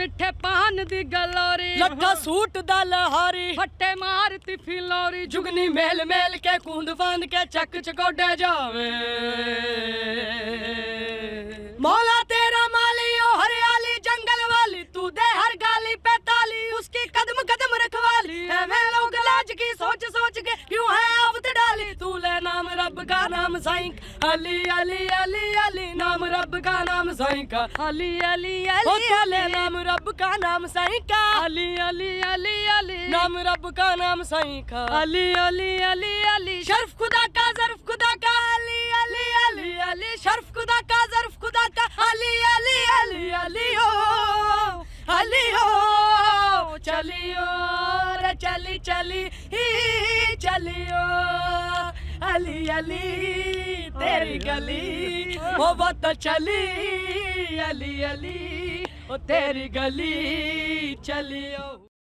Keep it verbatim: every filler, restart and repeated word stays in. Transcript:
मिठे पान दी गलोरी लट्ठा सूट दा लहारी फट्टे मारती फिलोरी जुगनी मेल मेल के कूंद फांद के चक चकोडे जावे मौला तेरा माली ओ हरियाली जंगल वाली तू दे हर गाली पे ताली उसकी कदम कदम रखवाली है मैं लोग लाज की सोच सोच के क्यों है आफत डाली तू ले नाम रब का नाम साईं अली अली अली अली नाम रब का नाम साईं का अली अली ओ अली तू ले नाम रब का नाम साईं का अली अली अली अली नाम रब का नाम साईं का अली अली अली अली शर्फ खुदा का ज़र्फ खुदा का अली अली अली अली शर्फ खुदा का ज़र्फ खुदा का अली अली अली अली ओ अली ओ चलियो रे चली चली ही चलियो अली अली तेरी गली ओ वो तो चली अली अली ओ तेरी गली चलियो।